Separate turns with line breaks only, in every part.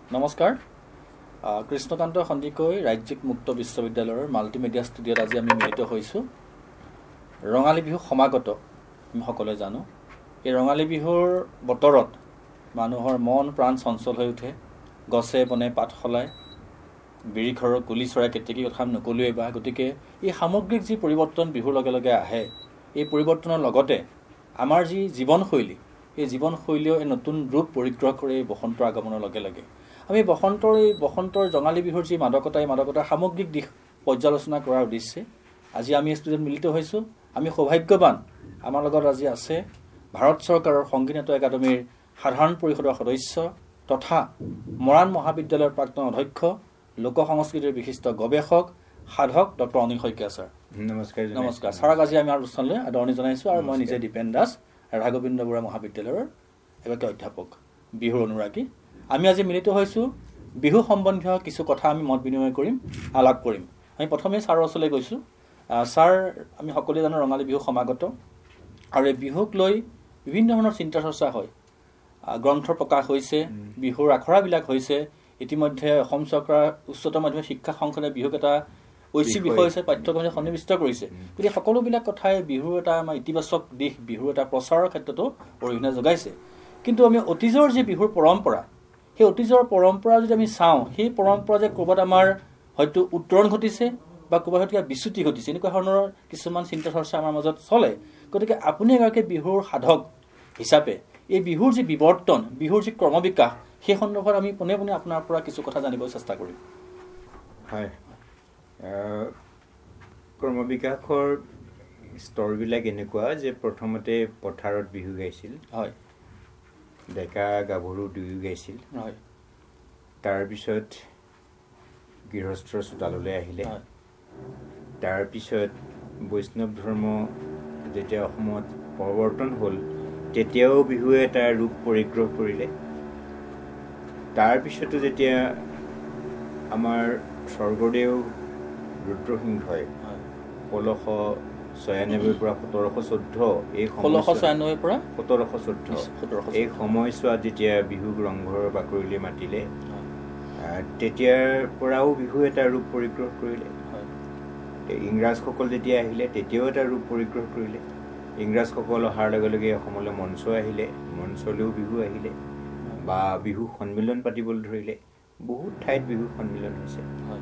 নমস্কাৰ কৃষ্ণকান্ত সন্দিকৈ ৰাজ্যিক মুক্ত বিশ্ববিদ্যালয়ৰ মাল্টিমিডিয়া ষ্টুডিঅ'ত আজি আমি মিলিত হৈছোঁ ৰঙালী বিহু সমাগত আমি সকলোৱে জানো এই ৰঙালী বিহুৰ বতৰত মানুহৰ মন প্ৰাণ চঞ্চল হৈ উঠে গছে বনে পাত সলায় বিৰিখৰৰ কুলি চৰাই কেতেকী কথা নকলোৱেই বা গতিকে এই সামগ্ৰিক যি পৰিৱৰ্তন বিহুৰ লগে লগে আহে এই পৰিৱৰ্তনৰ লগতে আমাৰ যি জীৱনশৈলী এই জীৱনশৈলীও এই নতুন ৰূপ পৰিগ্ৰহ কৰে এই বসন্তৰ আগমনৰ লগে লগে আমি বসন্তৰ ৰঙালী বিহুৰ যি মাদকতা এই মাদকতাৰ সামগ্ৰিক দিশ পৰ্যালোচনা কৰাৰ উদ্দেশ্যে আজি আমি ষ্টুডিঅ'ত মিলিত হৈছোঁ আমি সৌভাগ্যৱান আমাৰ লগত আজি আছে ভাৰত চৰকাৰৰ সংগীত নাটক একাডেমীৰ সাধাৰণ পৰিষদৰ সদস্য তথা মৰাণ মহাবিদ্যালয়ৰ প্ৰাক্তন অধ্যক্ষ লোক সংস্কৃতিৰ বিশিষ্ট গৱেষক সাধক ডক্টৰ অনিল শইকীয়া ছাৰ নমস্কাৰ ছাৰক আজি আমি আলোচনালৈ আদৰণি জনাইছোঁ আৰু মই নিজে দীপেন দাস ৰাঘবেন্দ্ৰ বৰুৱা মহাবিদ্যালয়ৰ এগৰাকী অধ্যাপক বিহুৰ অনুৰাগী আমি আজি মিলিত হৈছোঁ বিহু সম্বন্ধীয় কিছু কথা আমি মত বিনিময় কৰিম আলাপ কৰিম আমি প্ৰথমে ছাৰৰ ওচৰলৈ গৈছোঁ ছাৰ আমি সকলোৱে জানো ৰঙালী বিহু সমাগত আৰু এই বিহুক লৈ বিভিন্ন ধৰণৰ চিন্তা চৰ্চা হয় গ্ৰন্থ প্ৰকাশ হৈছে বিহুৰ আখৰাবিলাক হৈছে ইতিমধ্যে অসম চৰকাৰৰ উচ্চতৰ মাধ্যমিক শিক্ষা সংসদে বিহুক এটা ঐচ্ছিক বিষয় হৈছে পাঠ্যক্ৰমে সন্নিৱিষ্ট কৰিছে গতিকে সকলোবিলাক কথাই বিহুৰ এটা আমাৰ ইতিবাচক দিশ বিহুৰ এটা প্ৰচাৰৰ ক্ষেত্ৰতো অৰিহণা যোগাইছে কিন্তু আমি অতীজৰ যি বিহুৰ পৰম্পৰা সেই অতীজৰ পৰম্পৰা যদি আমি চাওঁ সেই পৰম্পৰা যে ক'ৰবাত আমাৰ হয়তো উত্তৰণ ঘটিছে বা ক'ৰবাত হয়তো বিচ্যুতি ঘটিছে এনেকুৱা ধৰণৰ কিছুমান চিন্তা চৰ্চা আমাৰ মাজত চলে গতিকে আপুনি এগৰাকী বিহুৰ সাধক হিচাপে এই বিহুৰ যি বিৱৰ্তন বিহুৰ যি ক্ৰমবিকাশ সেই সন্দৰ্ভত আমি পোনে পোনে আপোনাৰ পৰা কিছু কথা জানিবলৈ চেষ্টা কৰিম
হয় ক্ৰমবিকাশৰ স্তৰবিলাক এনেকুৱা যে প্ৰথমতে পথাৰত বিহু গাইছিল
হয়
ডেকা গাভৰু দুয়ো গাইছিল
হয়
তাৰপিছত গৃহস্থৰ চোতাললৈ আহিলে তাৰপিছত বৈষ্ণৱ ধৰ্ম যেতিয়া অসমত প্ৰৱৰ্তন হ'ল তেতিয়াও বিহুৱে এটা ৰূপ পৰিগ্ৰহ কৰিলে তাৰপিছতো যেতিয়া আমাৰ স্বৰ্গদেউ ৰুদ্ৰসিংহই 1696 পৰা 1714 এই
1696 পৰা
1714 এই সময়ছোৱাত যেতিয়া বিহুক ৰংঘৰৰ বাকৰিলৈ মাতিলে তেতিয়াৰ পৰাও বিহু এটা ৰূপ পৰিগ্ৰহ কৰিলে ইংৰাজসকল যেতিয়া আহিলে তেতিয়াও এটা ৰূপ পৰিগ্ৰহ কৰিলে ইংৰাজসকল অহাৰ লগে লগে অসমলৈ মঞ্চ আহিলে মঞ্চলৈও বিহু আহিলে বা বিহু সন্মিলন পাতিবলৈ ধৰিলে বহুত ঠাইত বিহু সন্মিলন হৈছে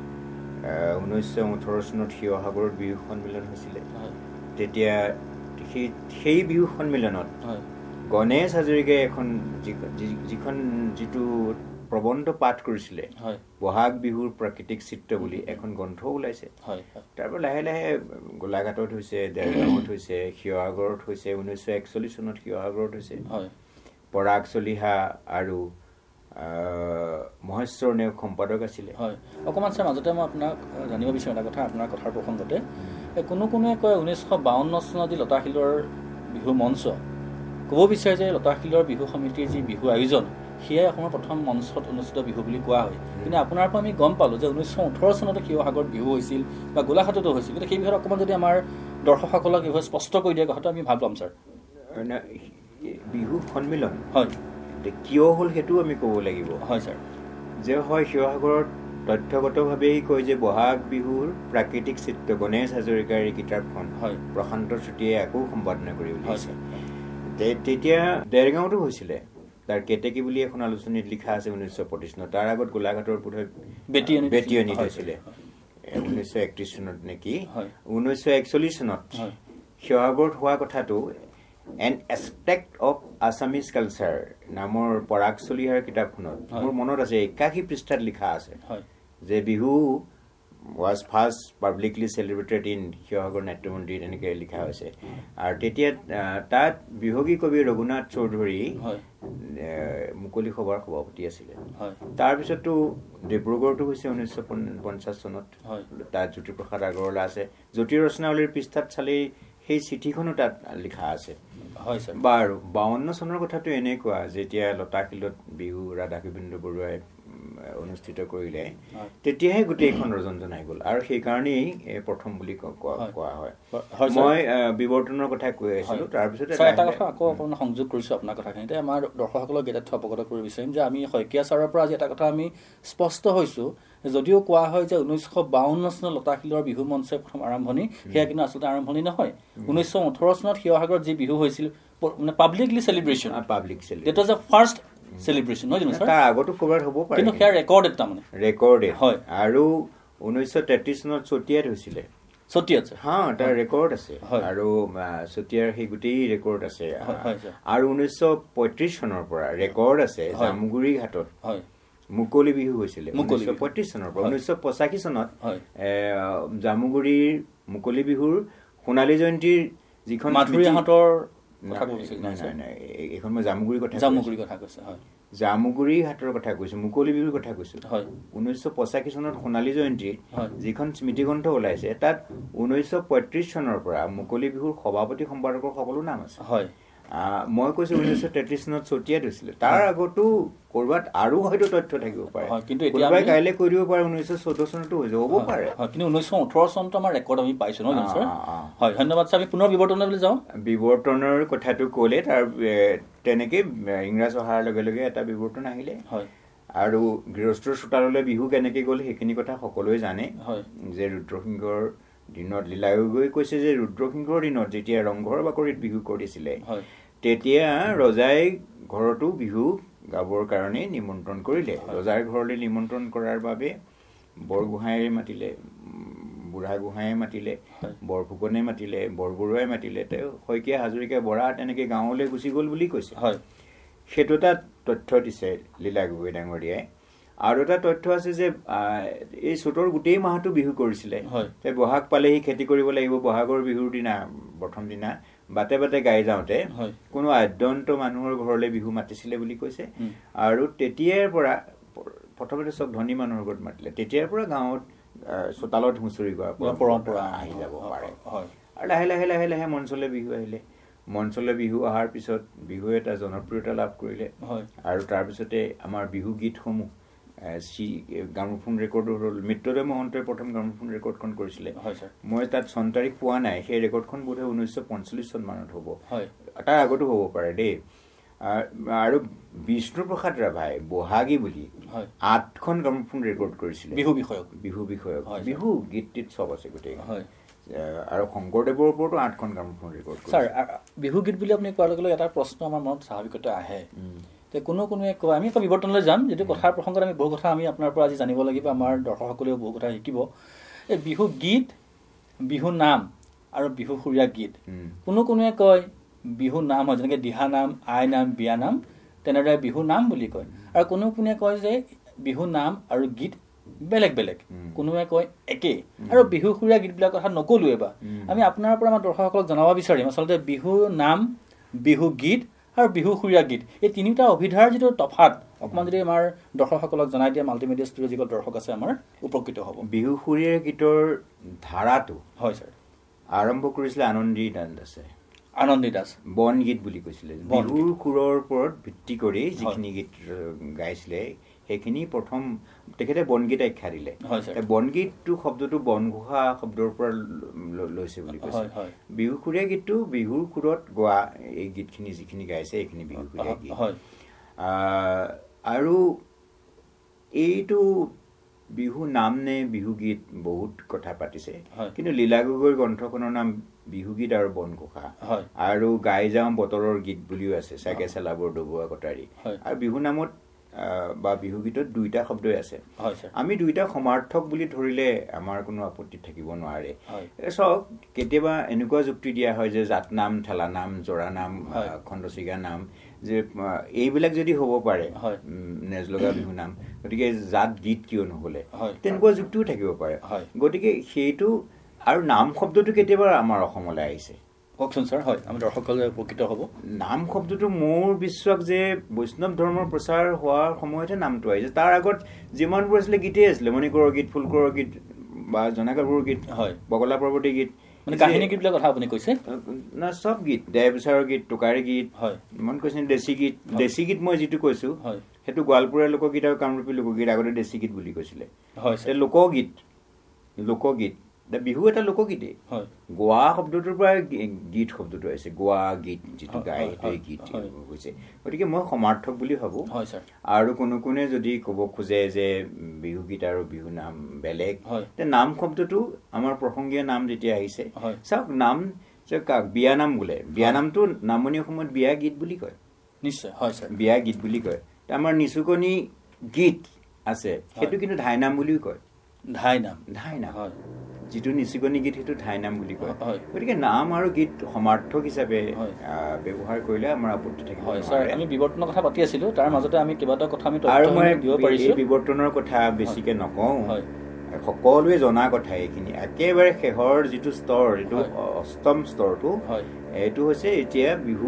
1918 চনত শিৱসাগৰত বিহু সন্মিলন হৈছিলে তেতিয়া সেই বিহু সন্মিলনত গণেশ হাজৰিকাই এখন যিটো প্ৰবন্ধ পাঠ কৰিছিলে বহাগ বিহুৰ প্ৰাকৃতিক চিত্ৰ বুলি এখন গ্ৰন্থ ওলাইছে তাৰপৰা লাহে লাহে গোলাঘাটত হৈছে দেৰগাঁৱত হৈছে শিৱসাগৰত হৈছে 1941 চনত শিৱসাগৰত হৈছে পৰাগ চলিহা আৰু মহেশ্বৰ নেওগ সম্পাদক আছিলে
হয় অকণমান ছাৰ মাজতে মই আপোনাক জানিব বিচাৰোঁ এটা কথা আপোনাৰ কথাৰ প্ৰসংগতে কোনোৱে কয় 1952 চনত যি লতাশিলৰ বিহু মঞ্চ ক'ব বিচাৰে যে লতাশিলৰ বিহু সমিতিৰ যি বিহু আয়োজন সেয়াই অসমৰ প্ৰথম মঞ্চত অনুষ্ঠিত বিহু বুলি কোৱা হয় কিন্তু আপোনাৰ পৰা আমি গম পালোঁ যে 1918 চনতে শিৱসাগৰত বিহু হৈছিল বা গোলাঘাটতো হৈছিল কিন্তু সেই বিষয়ত অকণমান যদি আমাৰ দৰ্শকসকলক এই বিষয়ে স্পষ্ট কৰি দিয়া কথাটো আমি ভাল পাম ছাৰ
বিহু সন্মিলন
হয়
কিয় হ'ল সেইটো আমি ক'ব লাগিব
হয় ছাৰ
যে হয় শিৱসাগৰত তথ্যগতভাৱেই কয় যে বহাগ বিহুৰ প্ৰাকৃতিক চিত্ৰ গণেশ হাজৰিকাৰ এই কিতাপখন
হয়
প্ৰশান্ত চুতীয়াই আকৌ সম্পাদনা কৰি উলিয়াইছে তেতিয়া দেৰগাঁৱতো হৈছিলে তাৰ কেতেকী বুলি এখন আলোচনীত লিখা আছে 1925 চনত তাৰ আগত গোলাঘাটৰ বোধহয় বেটিয়নিত হৈছিলে 1931 চনত নেকি 1941 চনত শিৱসাগৰত হোৱা কথাটো an aspect of Assamese culture নামৰ পৰাগ চলিহাৰ কিতাপখনত মোৰ মনত আছে 81 পৃষ্ঠাত লিখা আছে যে Bihu was first publicly celebrated in Sivasagar নাট্যমন্দিৰ এনেকৈ লিখা হৈছে আৰু তেতিয়া তাত বিহগী কবি ৰঘুনাথ চৌধুৰী মুকলি সভাৰ সভাপতি আছিলে তাৰপিছতো ডিব্ৰুগড়তো হৈছে 1950 চনত তাত জ্যোতিপ্ৰসাদ আগৰৱালা আছে জ্যোতি ৰচনাৱলীৰ পৃষ্ঠাত চালেই সেই চিঠিখনো তাত লিখা আছে
হয় ছাৰ
বাৰু 52 চনৰ কথাটো এনেকুৱা যেতিয়া লতাশিলত বিহু ৰাধা গোবিন্দ বৰুৱাই অনুষ্ঠিত কৰিলে তেতিয়াহে গোটেইখন ৰজনজন আহি গ'ল আৰু সেইকাৰণেই প্ৰথম বুলি কোৱা হয় মই বিৱৰ্তনৰ কথা কৈ আছিলোঁ তাৰপিছতে
এটা কথা আকৌ আপোনাৰ সংযোগ কৰিছোঁ আপোনাৰ কথাখিনিতে আমাৰ দৰ্শকসকলক এটা তথ্য অৱগত কৰিব বিচাৰিম যে আমি শইকীয়া ছাৰৰ পৰা আজি এটা কথা আমি স্পষ্ট হৈছোঁ যদিও কোৱা হয় যে 1952 চনত লতাশিলৰ বিহু মঞ্চৰ প্ৰথম আৰম্ভণি সেয়া কিন্তু আচলতে আৰম্ভণি নহয় 1918 চনত শিৱসাগৰত যি বিহু হৈছিল মানে publicly celebration that was the first celebration নহয় জানো স্যাৰ
তাৰ আগতো কভাৰ হ'ব পাৰে
কিন্তু সেয়া ৰেকৰ্ডেড তাৰমানে ৰেকৰ্ডেড
হয় আৰু 1933 চনত চতিয়াত হৈছিলে
চতিয়াত
হা তাৰ ৰেকৰ্ড আছে আৰু চতিয়াৰ সেই গোটেই ৰেকৰ্ড আছে আৰু 1935 চনৰ পৰা ৰেকৰ্ড আছে জামুগুৰি ঘাটত হয় মুকলি বিহু হৈছিলে 1935 চনৰ পৰা 1985 চনত জামুগুৰিৰ মুকলি বিহুৰ সোণালী জয়ন্তীৰ যিখন
মাধুৰীহাটৰ
এখন মই জামুগুৰিৰ কথা
কৈছে হয়
জামুগুৰি ঘাটৰ কথা কৈছো মুকলি বিহুৰ কথা কৈছো 1985 চনত সোণালী জয়ন্তীৰ যিখন স্মৃতিগ্ৰন্থ ওলাইছে তাত 1935 চনৰ পৰা মুকলি বিহুৰ সভাপতি সম্পাদকৰ সকলো নাম আছে হয় মই কৈছো 1933 চনত চতিয়াত হৈছিলে তাৰ আগতো কৰবাত আৰু হয়তো তথ্য থাকিব পাৰে কিন্তু এতিয়া আমি কাইলে কৰিব পাৰে 1914 চনতো হৈ যাব পাৰে
কিন্তু 1918 চনত আমাৰ ৰেকৰ্ড আমি পাইছো ন স্যাৰ হয় ধন্যবাদ স্যাৰ আমি পুনৰ বিৱৰ্তনলৈ যাওঁ
বিৱৰ্তনৰ কথাটো ক'লে তাৰ তেনেকে ইংৰাজ অহাৰ লগে লগে এটা বিৱৰ্তন আহিলে হয় আৰু গৃহস্থৰ চোতাললৈ বিহু কেনেকে গ'ল সেইখিনি কথা সকলোৱে জানে যে ৰুদ্ৰসিংহৰ দিনত লীলাগৈ কৈছে যে ৰুদ্ৰসিংহৰ দিনত যেতিয়া ৰংঘৰ বাকৰিত বিহু কৰিছিলে তেতিয়া ৰজাই ঘৰতো বিহু গাবৰ কাৰণে নিমন্ত্ৰণ কৰিলে ৰজাৰ ঘৰলৈ নিমন্ত্ৰণ কৰাৰ বাবে বৰগোহাঁয়ে মাতিলে বুঢ়া গোহাঁয়ে মাতিলে বৰফুকনে মাতিলে বৰবৰুৱাই মাতিলে তেওঁ শইকীয়া হাজৰিকা বৰা তেনেকে গাঁৱলৈ গুচি গ'ল বুলি কৈছে হয় সেইটো এটা তথ্য দিছে লীলাগৈ ডাঙৰীয়াই আৰু এটা তথ্য আছে যে এই চতৰ গোটেই মাহটো বিহু কৰিছিলে তে বহাগ পালেহি খেতি কৰিব লাগিব বহাগৰ বিহুৰ দিনা প্ৰথম দিনা বাটে বাটে গাই যাওঁতে কোনো আদ্যন্ত মানুহৰ ঘৰলৈ বিহু মাতিছিলে বুলি কৈছে আৰু তেতিয়াৰ পৰা প্ৰথমতে চব ধনী মানুহৰ ঘৰত মাতিলে তেতিয়াৰ পৰা গাঁৱত চোতালত হুঁচৰি গোৱাৰ পৰম্পৰা আহি যাব পাৰে আৰু লাহে লাহে লাহে লাহে মঞ্চলৈ বিহু আহিলে মঞ্চলৈ বিহু অহাৰ পিছত বিহু এটা জনপ্ৰিয়তা লাভ কৰিলে আৰু তাৰপিছতে আমাৰ বিহু গীতসমূহ গ্ৰামোফোন ৰেকৰ্ড হ'ল মিত্ৰদেৱ মহন্তই প্ৰথম গ্ৰামোফোন ৰেকৰ্ডখন কৰিছিলে মই তাত চন তাৰিখ পোৱা নাই সেই ৰেকৰ্ডখন বোধহয় 1945 চন মানত হ'ব তাৰ আগতো হ'ব পাৰে দেই আৰু বিষ্ণুপ্ৰসাদ ৰাভাই বহাগী বুলি 8খন গ্ৰামোফোন ৰেকৰ্ড কৰিছিলে বিহু বিষয়ক বিহু গীত চব আছে গোটেই আৰু শংকৰদেৱৰ ওপৰতো 8খন গ্ৰামোফোন ৰেকৰ্ড
ছাৰ বিহু গীত বুলি আপুনি কোৱাৰ লগে লগে এটা প্ৰশ্ন আমাৰ মনত স্বাভাৱিকতে আহে কোনোৱে কয় আমি এটা বিৱৰ্তনলৈ যাম যিটো কথাৰ প্ৰসংগত আমি বহু কথা আমি আপোনাৰ পৰা আজি জানিব লাগিব আমাৰ দৰ্শকসকলেও বহু কথা শিকিব এই বিহু গীত বিহু নাম আৰু বিহু সুৰীয়া গীত কোনোৱে কয় বিহু নাম হয় যেনেকৈ দিহা নাম আই নাম বিয়া নাম তেনেদৰে বিহু নাম বুলি কয় আৰু কোনোৱে কয় যে বিহু নাম আৰু গীত বেলেগ বেলেগ কোনোৱে কয় একে আৰু বিহু সুৰীয়া গীতবিলাক কথা নকলোৱে বা আমি আপোনাৰ পৰা আমাৰ দৰ্শকসকলক জনাব বিচাৰিম আচলতে বিহু নাম বিহু গীত আৰু বিহু সুৰীয়া গীত এই তিনিটা অভিধাৰ যিটো তফাত অকমান যদি আমাৰ দৰ্শকসকলক জনাই দিয়া মাল্টিমিডিয়া ষ্টুডিঅ' যিসকল দৰ্শক আছে আমাৰ উপকৃত হ'ব
বিহু সুৰীয়া গীতৰ ধাৰাটো
হয় ছাৰ
আৰম্ভ কৰিছিলে আনন্দী দাস বন গীত বুলি কৈছিলে বিহুৰ সুৰৰ ওপৰত ভিত্তি কৰি যিখিনি গীত গাইছিলে সেইখিনি প্ৰথম তেখেতে বনগীত আখ্যা দিলে বনগীতটো শব্দটো বনঘোষা শব্দৰ পৰা লৈছে বুলি কৈছে বিহু সুৰীয়া গীতটো বিহুৰ সুৰত গোৱা এই গীতখিনি যিখিনি গাইছে এইখিনি বিহু সুৰীয়া গীত আৰু এইটো বিহু নাম নে বিহু গীত বহুত কথা পাতিছে কিন্তু লীলাগগৈৰ গ্ৰন্থখনৰ নাম বিহু গীত আৰু বনঘোষা আৰু গাই যাওঁ বতৰৰ গীত বুলিও আছে চাগে চেলাবৰ ডবোৱা কটাৰী আৰু বিহু নামত বা বিহু গীতত দুইটা শব্দই আছে আমি দুইটা সমাৰ্থক বুলি ধৰিলে আমাৰ কোনো আপত্তি থাকিব নোৱাৰে চাওক কেতিয়াবা এনেকুৱা যুক্তি দিয়া হয় যে জাত নাম ঠেলা নাম জৰা নাম খণ্ডচিগা নাম যে এইবিলাক যদি হ'ব পাৰে নেজ লগা বিহু নাম গতিকে জাত গীত কিয় নহ'লে তেনেকুৱা যুক্তিও থাকিব পাৰে গতিকে সেইটো আৰু নাম শব্দটো কেতিয়াবা আমাৰ অসমলৈ আহিছে
কওকচোন ছাৰ হয় আমি দৰ্শকসকলে উপকৃত হ'ব
নাম শব্দটো মোৰ বিশ্বাস যে বৈষ্ণৱ ধৰ্মৰ প্ৰচাৰ হোৱাৰ সময়তে নামটো আহিছে তাৰ আগত যিমানবোৰ আছিলে গীতেই আছিলে মণিকৰৰ গীত ফুলকৰৰ গীত বা জনাগাভৰুৰ গীত বগলা পৰ্বতী গীত
মানে কাহিনী গীতবিলাক কথা আপুনি কৈছে
না চব গীত দেহবিচাৰৰ গীত টোকাৰী গীত মন কৈছে দেশী গীত মই যিটো কৈছো সেইটো গোৱালপুৰীয়া লোকগীত আৰু কামৰূপী লোকগীত আগতে দেশী গীত বুলি কৈছিলে
হয়
লোকগীত বিহু এটা লোকগীতেই গোৱা শব্দটোৰ পৰা গীত শব্দটো আহিছে গোৱা গীত যিটো গায় সেইটোৱে গীত হৈছে গতিকে মই সমাৰ্থক বুলি ভাবোঁ আৰু কোনে যদি ক'ব খোজে যে বিহু গীত আৰু বিহু নাম বেলেগ নাম শব্দটো আমাৰ প্ৰসংগীয় নাম যেতিয়া আহিছে চাওক নাম বিয়া নাম বোলে বিয়া নামটো নামনি অসমত বিয়া গীত বুলি কয়
নিশ্চয় হয় ছাৰ
বিয়া গীত বুলি কয় আমাৰ নিচুকনি গীত আছে সেইটো কিন্তু ধাইনাম বুলিও কয় ধাইনাম হয় যিটো নিচুকনি গীত সেইটো ধাইনাম বুলি কয় গতিকে নাম আৰু গীত সমাৰ্থক হিচাপে ব্যৱহাৰ কৰিলে আমাৰ আপত্তি থাকিব
আমি বিৱৰ্তনৰ কথা পাতি আছিলো তাৰ মাজতে আমি কেইবাটাও কথা আমি
আৰু মই এই বিৱৰ্তনৰ কথা বেছিকে নকওঁ সকলোৱে জনা কথা এইখিনি একেবাৰে শেহৰ যিটো স্তৰ যিটো অষ্টম স্তৰটো এইটো হৈছে এতিয়া বিহু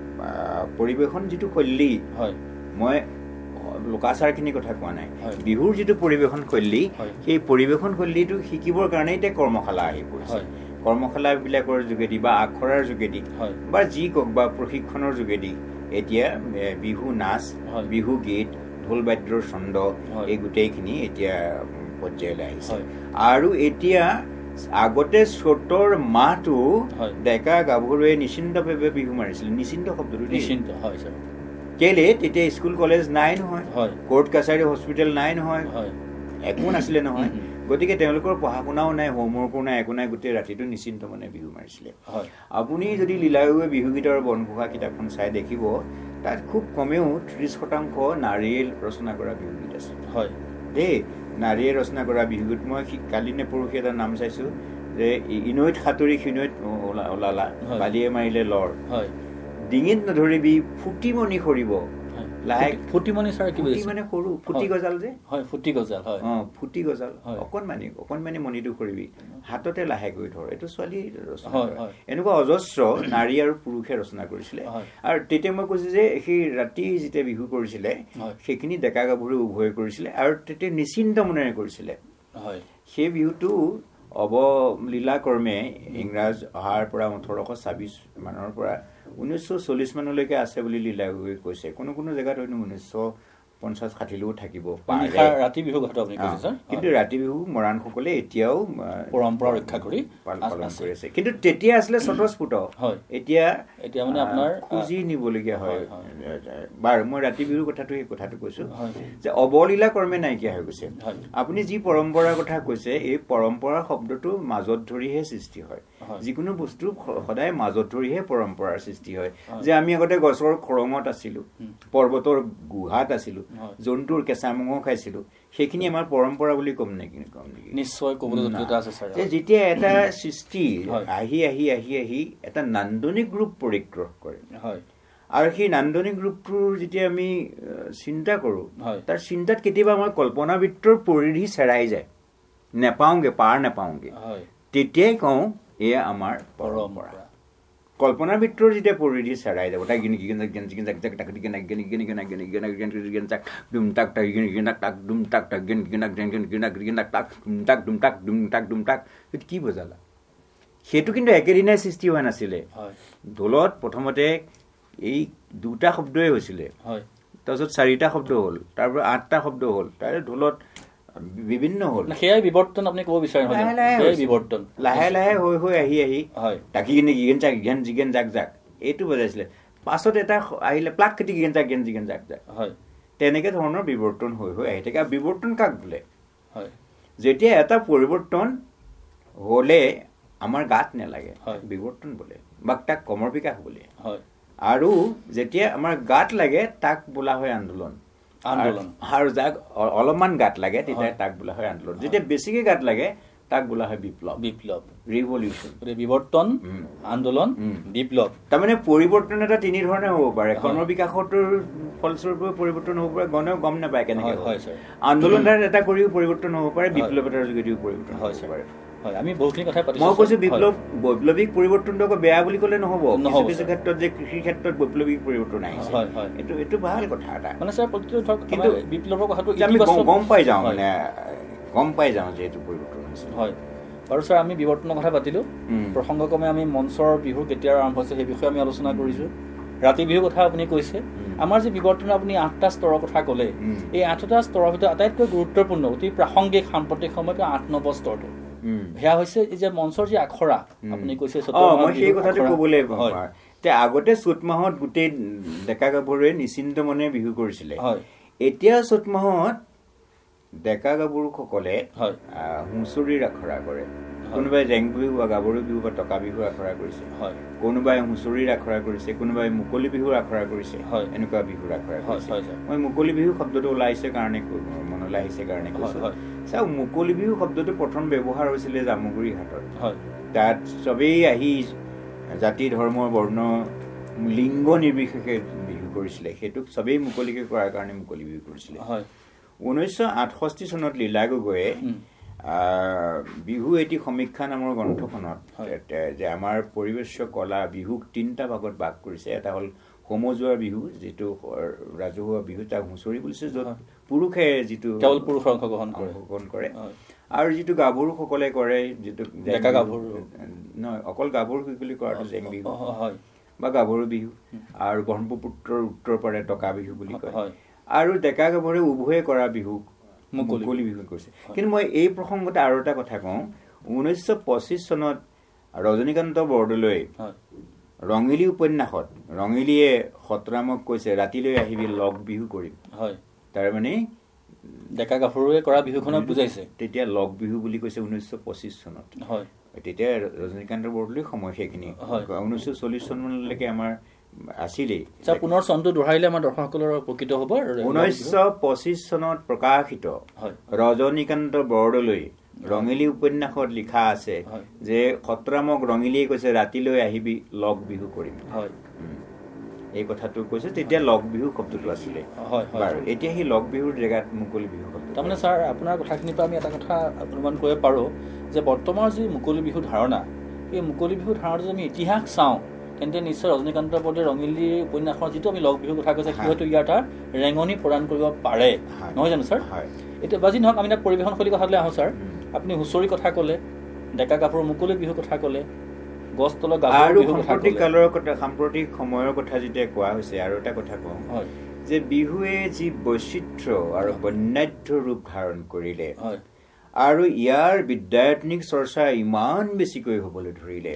পৰিৱেশন যিটো শৈলী মই লোকাচাৰখিনিৰ কথা কোৱা নাই বিহুৰ যিটো পৰিৱেশন শৈলী সেই পৰিৱেশন শৈলীটো শিকিবৰ কাৰণে এতিয়া কৰ্মশালা আহি পৰিছে কৰ্মশালাবিলাকৰ যোগেদি বা আখৰাৰ যোগেদি বা যি কওক বা প্ৰশিক্ষণৰ যোগেদি এতিয়া বিহু নাচ বিহু গীত ঢোল বাদ্যৰ ছন্দ এই গোটেইখিনি এতিয়া পৰ্যায়লৈ আহিছে আৰু এতিয়া আগতে চ'তৰ মাহটো ডেকা গাভৰুৱে নিশ্চিন্তভাৱে বিহু মাৰিছিল নিশ্চিন্ত শব্দটো
নিশ্চিন্ত হয় ছাৰ
কেলে তেতিয়া স্কুল কলেজ নাই নহয় কোৰ্ট কাছাৰী হস্পিটেল নাই নহয় একো নাছিলে নহয় গতিকে তেওঁলোকৰ পঢ়া শুনাও নাই হোমৱৰ্কো নাই একো নাই গোটেই ৰাতিটো নিশ্চিন্ত মানে বিহু মাৰিছিলে আপুনি যদি লীলাগুৱে বিহুগীতৰ বনঘোষা কিতাপখন চাই দেখিব তাত খুব কমেও 30% নাৰীয়ে ৰচনা কৰা বিহুগীত আছে দেই নাৰীয়ে ৰচনা কৰা বিহুগীত মই কালি নে পৰহি এটা নাম চাইছো যে ইনৈত সাঁতুৰি সিনৈত ওলালা বালিয়ে মাৰিলে লৰ ডিঙিত নধৰিবি ফুটিমণি সৰিব
ফুটিমণি ছাৰ কি
মানে সৰু ফুটি গজাল যে
ফুটি গজাল
ফুটি গজাল অকণমানি মণিটো সৰিবি হাততে লাহেকৈ ধৰ এইটো ছোৱালী ৰচনা এনেকুৱা অজস্ৰ নাৰী আৰু পুৰুষে ৰচনা কৰিছিলে আৰু তেতিয়া মই কৈছো যে সেই ৰাতি যেতিয়া বিহু কৰিছিলে সেইখিনি ডেকা গাভৰু উভয়ে কৰিছিলে আৰু তেতিয়া নিশ্চিন্ত মনেৰে কৰিছিলে সেই বিহুটো অৱলীলা কৰ্মে ইংৰাজ অহাৰ পৰা 1826 মানৰ পৰা 1940 মানলৈকে আছে বুলি লীলাগুৱে কৈছে কোনো জেগাত হয়তো 1950-60লৈও থাকিব পাৰে
ৰাতি বিহু কথা আপুনি কৈছে ছাৰ
কিন্তু ৰাতি বিহু মৰাণসকলে এতিয়াও
পৰম্পৰা ৰক্ষা কৰি
পালন কৰি আছে কিন্তু তেতিয়া আছিলে স্বতঃস্ফূৰ্ত এতিয়া
মানে আপোনাৰ
খুজি নিবলগীয়া হয় বাৰু মই ৰাতি বিহুৰ কথাটো কৈছো যে অৱলীলা কৰ্মে নাইকিয়া হৈ গৈছে আপুনি যি পৰম্পৰাৰ কথা কৈছে এই পৰম্পৰা শব্দটো মাজত ধৰিহে সৃষ্টি হয় যিকোনো বস্তু সদায় মাজত ধৰিহে পৰম্পৰাৰ সৃষ্টি হয় যে আমি আগতে গছৰ খৰঙত আছিলো পৰ্বতৰ গুহাত আছিলো জন্তুৰ কেঁচা মঙহ খাইছিলো সেইখিনি আমাৰ পৰম্পৰা বুলি কম নেকি
নিশ্চয় ক'বলৈ যোগ্যতা আছে ছাৰ
যেতিয়া এটা সৃষ্টি আহি এটা নান্দনিক ৰূপ পৰিগ্ৰহ কৰে আৰু সেই নান্দনিক ৰূপটোৰ যেতিয়া আমি চিন্তা কৰো তাৰ চিন্তাত কেতিয়াবা আমাৰ কল্পনাবৃত্তৰ পৰিধি চেৰাই যায় পাৰ নেপাওঁগে তেতিয়াই কওঁ এয়া আমাৰ পৰম্পৰা কল্পনাবৃত্তৰ যেতিয়া পৰিধি চেৰাই যাব তাক কি বজালা সেইটো কিন্তু একেদিনাই সৃষ্টি হোৱা নাছিলে ঢোলত প্ৰথমতে এই 2টা শব্দই হৈছিলে তাৰপিছত 4টা শব্দ হ'ল তাৰপৰা 8টা শব্দ হ'ল তাৰ ঢোলত বিভিন্ন হ'ল
সেয়াই বিৱৰ্তন আপুনি ক'ব বিচাৰে বিৱৰ্তন
লাহে লাহে হৈ আহি তাকি জিগেন জাক এইটো বজাইছিলে পাছত এটা আহিলে প্লাক খেতি জিগেন জাক তেনেকে ধৰণৰ বিৱৰ্তন হৈ আহি থাকে আৰু বিৱৰ্তন কাক বোলে যেতিয়া এটা পৰিৱৰ্তন হলে আমাৰ গাত নেলাগে বিৱৰ্তন বোলে বা তাক কমৰ বিকাশ বোলে আৰু যেতিয়া আমাৰ গাত লাগে তাক বোলা হয় আন্দোলন আৰু যাক অলপমান গাত লাগে তেতিয়া তাক বোলা হয় আন্দোলন যেতিয়া বেছিকে গাত লাগে তাক বোলা হয় বিপ্লৱ ৰিভলিউচন
বিৱৰ্তন আন্দোলন বিপ্লৱ
তাৰমানে পৰিৱৰ্তন এটা 3 ধৰণে হ'ব পাৰে কৰ্মৰ বিকাশৰ ফলস্বৰূপে পৰিৱৰ্তন হ'ব পাৰে গম নাপায় কেনেকৈ হয় আন্দোলন এটা কৰিও পৰিৱৰ্তন হ'ব পাৰে বিপ্লৱ এটাৰ যোগেদিও পৰিৱৰ্তন হ'ব পাৰে
আমি বহুখিনি কথা পাতিছো
মই কৈছো বৈপ্লৱিক পৰিৱৰ্তনটো বেয়া বুলি ক'লে নহ'ব কিছু ক্ষেত্ৰত যে কৃষিৰ ক্ষেত্ৰত বৈপ্লৱিক পৰিৱৰ্তন আহিছে এইটো ভাল কথা এটা
মানে ছাৰ কিন্তু বিপ্লৱৰ কথাটো
আমি গম পাই যাওঁ যে এইটো পৰিৱৰ্তন হৈছে
বাৰু ছাৰ আমি বিৱৰ্তনৰ কথা পাতিলো প্ৰসংগক্ৰমে আমি মঞ্চৰ বিহু কেতিয়া আৰম্ভ হৈছে সেই বিষয়ে আমি আলোচনা কৰিছো ৰাতি বিহুৰ কথা আপুনি কৈছে আমাৰ যে বিৱৰ্তন আপুনি 8টা স্তৰৰ কথা ক'লে এই 8টা স্তৰৰ ভিতৰত আটাইতকৈ গুৰুত্বপূৰ্ণ অতি প্ৰাসংগিক সাম্প্ৰতিক সময়ত 8 নম্বৰ স্তৰটো সেয়া হৈছে এই যে মঞ্চৰ যে আখৰা আপুনি কৈছে
মই সেই কথাটো ক'বলৈ আগতে চ'ত মাহত গোটেই ডেকা গাভৰুৱে নিশ্চিন্ত মনে বিহু কৰিছিলে এতিয়া চ'ত মাহত ডেকা গাভৰুসকলে হুঁচৰিৰ আখৰা কৰে কোনোবাই জেং বিহু বা গাভৰু বিহু বা টকা বিহুৰ আখৰা কৰিছে কোনোবাই হুঁচৰিৰ আখৰা কৰিছে কোনোবাই মুকলি বিহুৰ আখৰা কৰিছে এনেকুৱা বিহুৰ আখৰা কৰিছে মই মুকলি বিহু শব্দটো ওলাইছে কাৰণে মনলৈ আহিছে কাৰণে কৈছো চাওক মুকলি বিহু শব্দটো প্ৰথম ব্যৱহাৰ হৈছিলে জামুগুৰি হাটত তাত চবেই আহি জাতি ধৰ্ম বৰ্ণ লিংগ নিৰ্বিশেষে বিহু কৰিছিলে সেইটোক চবেই মুকলিকে কৰাৰ কাৰণে মুকলি বিহু কৰিছিলে 1968 চনত লীলা গগৈয়ে বিহু এটি সমীক্ষা নামৰ গ্ৰন্থখনত যে আমাৰ পৰিৱেশ কলা বিহুক 3টা ভাগত ভাগ কৰিছে এটা হ'ল সমজুৱা বিহু যিটো ৰাজহুৱা বিহু তাক হুঁচৰি বুলিছে য'ত পুৰুষে যিটো
কেৱল পুৰুষ অংশগ্ৰহণ কৰে
আৰু যিটো গাভৰুসকলে কৰে যিটো ডেকা গাভৰু নহয় অকল গাভৰু বুলি কোৱাটো জেং বিহু বা গাভৰু বিহু আৰু ব্ৰহ্মপুত্ৰৰ উত্তৰ পাৰে টকা বিহু বুলি কয় আৰু ডেকা গাভৰুৱে উভয়ে কৰা বিহু মুকলি বিহু কৰিছে কিন্তু মই এই প্ৰসংগতে আৰু এটা কথা কওঁ 1925 চনত ৰজনীকান্ত বৰদলৈ ৰঙিলী উপন্যাসত ৰঙিলীয়ে সতৰামক কৈছে ৰাতিলৈ আহিবি লগ বিহু কৰিম তাৰ মানে
ডেকা গাভৰুৱে কৰা বিহুখনক বুজাইছে
তেতিয়া লগ বিহু বুলি কৈছে 1925 চনত তেতিয়া ৰজনীকান্ত বৰদলৈৰ সময় সেইখিনি 1940 চনলৈকে আমাৰ আছিলে
পুনৰ চনটো দোহাৰিলে আমাৰ দৰ্শকসকলৰ উপকৃত হ'ব
1925 চনত প্ৰকাশিত ৰজনীকান্ত বৰদলৈ ৰঙিলী উপন্যাসত লিখা আছে যে সতৰামক ৰঙিলীয়ে কৈছে ৰাতিলৈ আহিবি লগ বিহু কৰিম এই কথাটো কৈছে তেতিয়া লগ বিহু শব্দটো আছিলে বাৰু এতিয়া সেই লগ বিহুৰ জেগাত মুকলি বিহু শব্দ
তাৰমানে ছাৰ আপোনাৰ কথাখিনিৰ পৰা আমি এটা কথা অনুমান কৰিব পাৰোঁ যে বৰ্তমানৰ যি মুকলি বিহু ধাৰণা এই মুকলি বিহু ধাৰণাটো যদি আমি ইতিহাস চাওঁ তেন্তে নিশ্চয় ৰজনীকান্ত বৰদলৈ ৰঙিলী উপন্যাসৰ যিটো আমি লগ বিহুৰ কথা কৈছে সি হয়তো ইয়াৰ এটা ৰেঙনি প্ৰদান কৰিব পাৰে নহয় জানো ছাৰ এতিয়া বাজি নহওক আমি এটা পৰিৱেশনশৈলী কথালৈ আহোঁ ছাৰ আপুনি হুঁচৰি কথা ক'লে ডেকা গাভৰুৰ মুকলি বিহুৰ কথা ক'লে গছ তলৰ গাভৰু বিহুৰ কথা ক'লে
সাম্প্ৰতিক সময়ৰ কথা যেতিয়া কোৱা হৈছে আৰু এটা কথা কওঁ যে বিহুৱে যি বৈচিত্ৰ্য আৰু বন্যাঢ্য ৰূপ ধাৰণ কৰিলে আৰু ইয়াৰ বিদ্যায়তনিক চৰ্চা ইমান বেছিকৈ হ'বলৈ ধৰিলে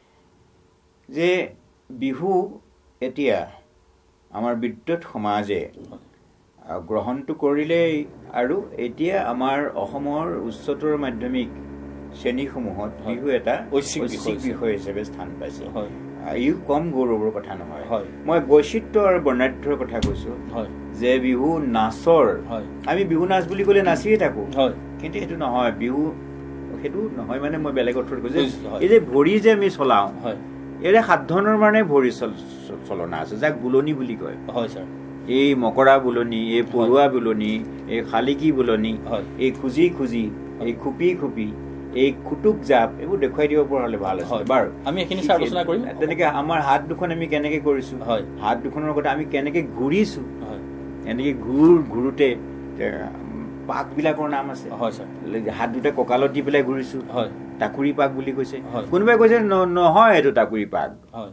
যে বিহু এতিয়া আমাৰ বিদ্যুৎ সমাজে গ্ৰহণটো কৰিলেই আৰু এতিয়া আমাৰ অসমৰ উচ্চতৰ মাধ্যমিক শ্ৰেণীসমূহত বিহু এটা ঐচ্ছিক বিষয় হিচাপে স্থান পাইছে ই কম গৌৰৱৰ কথা নহয় মই বৈচিত্ৰ্য আৰু বৰ্ণাঢ্যৰ কথা কৈছো যে বিহু নাচৰ আমি বিহু নাচ বুলি ক'লে নাচিয়ে থাকো কিন্তু সেইটো নহয় বিহু সেইটো নহয় মানে মই বেলেগ অৰ্থত কৈছো এই যে ভৰি যে আমি চলাওঁ এৰে 7 ধৰণৰ মানে ভৰি চলনা আছে যাক বুলনি বুলি কয় এই মকৰা বুলনি এই পৰুৱা বুলনি এই শালিকি বুলনি এই খুজি খুজি এই খুপি খুপি এই খুটুক জাপ এইবোৰ দেখুৱাই দিব পৰা হ'লে ভাল আছে বাৰু
আমি এইখিনি আলোচনা কৰিম
তেনেকে আমাৰ হাত দুখন আমি কেনেকে কৰিছো হাত দুখনৰ কথা আমি কেনেকে ঘূৰিছো এনেকে ঘূৰোতে পাক বিলাকৰ নাম আছে হাত দুটা কঁকালত দি পেলাই ঘূৰিছো টাকুৰি পাক বুলি কৈছে কোনোবাই কৈছে নহয় এইটো টাকুৰি পাক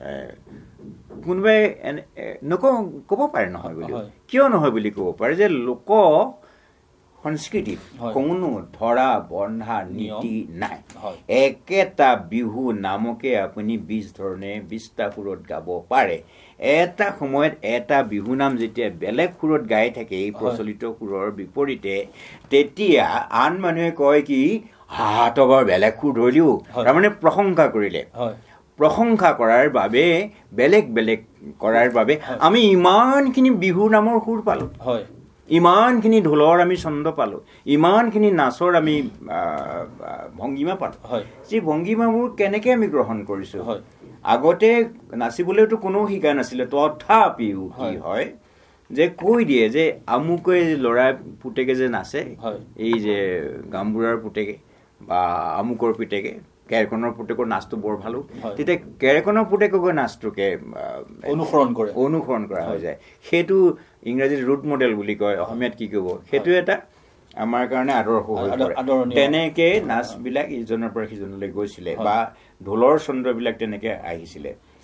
কোনোবাই ক'ব পাৰে নহয় বুলি কিয় নহয় বুলি ক'ব পাৰে যে লোক সংস্কৃতিত কোনো ধৰা বন্ধা নীতি নাই একেটা বিহু নামকে আপুনি 20 ধৰণে 20টা সুৰত গাব পাৰে এটা সময়ত এটা বিহু নাম যেতিয়া বেলেগ সুৰত গাই থাকে এই প্ৰচলিত সুৰৰ বিপৰীতে তেতিয়া আন মানুহে কয় কি হাতবৰ বেলেগ সুৰ ধৰিলিও তাৰমানে প্ৰশংসা কৰিলে প্ৰশংসা কৰাৰ বাবে বেলেগ বেলেগ কৰাৰ বাবে আমি ইমানখিনি বিহু নামৰ সুৰ পালো ইমানখিনি ঢোলৰ আমি ছন্দ পালো ইমানখিনি নাচৰ আমি ভংগীমা পালো যি ভংগীমাবোৰ কেনেকে আমি গ্ৰহণ কৰিছো আগতে নাচিবলৈতো কোনো শিকা নাছিলে তথাপিও কি হয় যে কৈ দিয়ে যে আমুকৈ ল'ৰা পুতেকে যে নাচে এই যে গামবুঢ়াৰ পুতেকে বা আমুকৰ পুতেকে কেৰকনৰ পুতেকৰ নাচটো বৰ ভালো তেতিয়া কেৰকনৰ পুতেকৰ নাচটোকে অনুসৰণ কৰা হৈ যায় সেইটো ইংৰাজীত ৰুট মডেল বুলি কয় অসমীয়াত কি ক'ব সেইটো এটা আমাৰ কাৰণে আদৰ্শ হৈ পৰে তেনেকে নাচবিলাক ইজনৰ পৰা সিজনলৈ গৈছিলে বা ঢোলৰ ছন্দবিলাক তেনেকে আহিছিলে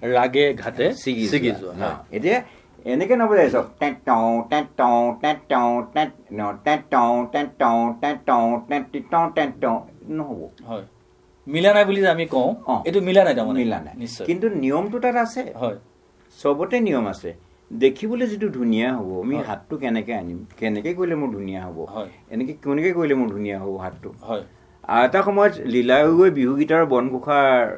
ৰাগে ঘাটে ছিগি যোৱা
এতিয়া এনেকে নবজাইছ নহ'ব
মিলা নাই বুলি যে আমি কওঁ এইটো মিলা নাই তাৰমানে
মিলা নাই কিন্তু নিয়মটো তাত আছে চবতে নিয়ম আছে দেখিবলৈ যিটো ধুনীয়া হ'ব আমি হাতটো কেনেকে আনিম কেনেকে কৰিলে মোৰ ধুনীয়া হ'ব এনেকে কেনেকে কৰিলে মোৰ ধুনীয়া হ'ব হাতটো আৰু এটা সময়ত লীলাই গৈ বিহু গীতৰ বনঘোষা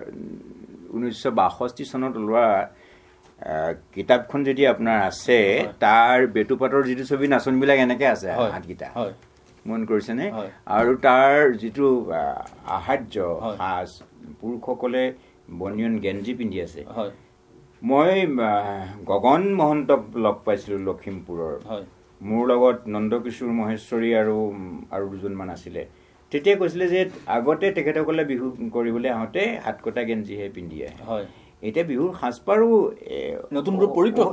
1962 চনত ওলোৱা কিতাপখন যদি আপোনাৰ আছে তাৰ বেটুপাতৰ যিটো ছবি নাচনবিলাক এনেকে আছে হাতকেইটা মন কৰিছেনে আৰু তাৰ যিটো আহাৰ্য সাজ পুৰুষসকলে বনিয়ন গেঞ্জি পিন্ধি আছে মই গগন মহন্তক লগ পাইছিলোঁ লখিমপুৰৰ মোৰ লগত নন্দকিশোৰ মহেশ্বৰী আৰু দুজনমান আছিলে তেতিয়া কৈছিলে যে আগতে তেখেতসকলে বিহু কৰিবলৈ আহোঁতে হাতকটা গেঞ্জিহে পিন্ধি আহে এতিয়া বিহুৰ সাজপাৰো
নতুন ৰূপ পৰিগ্ৰহ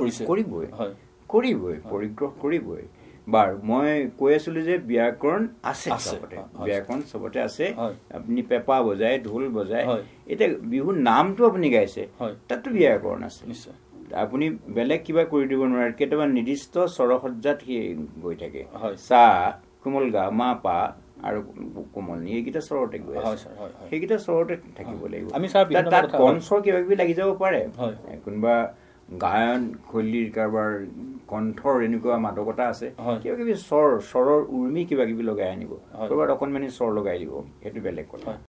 কৰিবই বাৰু মই কৈ আছিলোঁ যে ব্যাকৰণ আছে চবতে ব্যাকৰণ চবতে আছে আপুনি পেঁপা বজায় ঢোল বজায় এতিয়া বিহুৰ নামটো আপুনি গাইছে তাততো ব্যাকৰণ আছে আপুনি বেলেগ কিবা কৰি দিব নোৱাৰে কেতিয়াবা নিৰ্দিষ্ট স্বৰসজ্জাত সি গৈ থাকে চা কোমল গা মা পা আৰু কোমল নি এইকেইটা স্বৰতে গৈ আছে সেইকেইটা স্বৰতে থাকিব লাগিব তাত কণ্ঠৰ কিবা কিবি লাগি যাব পাৰে কোনোবা গায়ন শৈলীৰ কাৰোবাৰ কণ্ঠৰ এনেকুৱা মাদকতা আছে কিবা কিবি স্বৰৰ উৰ্মি কিবা কিবি লগাই আনিব ক'ৰবাত অকণমানি স্বৰ লগাই দিব সেইটো বেলেগ কথা